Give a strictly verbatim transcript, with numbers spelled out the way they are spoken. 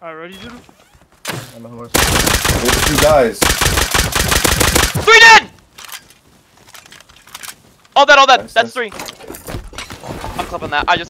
Alright, ready, dude? I'm a horse. There's two guys. Three dead! All that, all that. Nice, That's nice. three. I'm clipping that. I just